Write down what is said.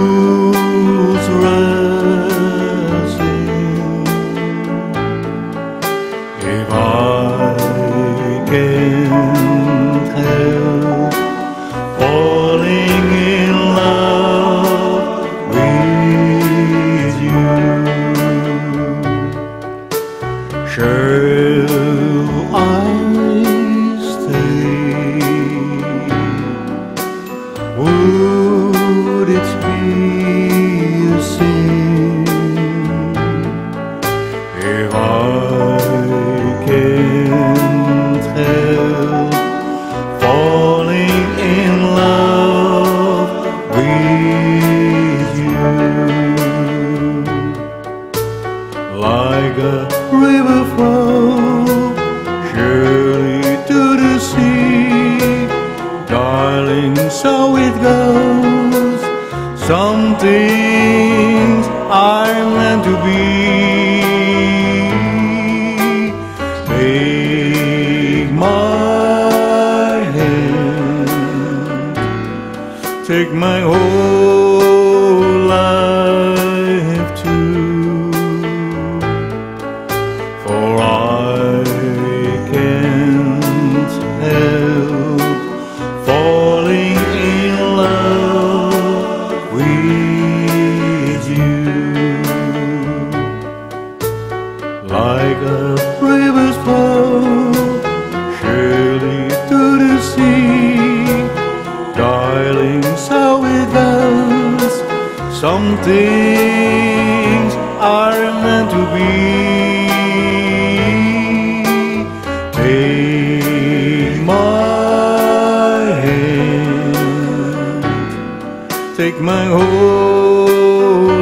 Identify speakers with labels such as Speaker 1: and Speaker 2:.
Speaker 1: who's resting. If I can't help falling in love with you, shall I stay? Would it be a sin if I can't help falling in love with you? Like a river flows surely to the sea, darling, so it goes. Some things are meant to be. Take my hand, take my whole life too, for I can't help falling in love with you. Like a river's flow surely to the sea, darling, so it goes. Some things are meant to be. Take my hand, take my whole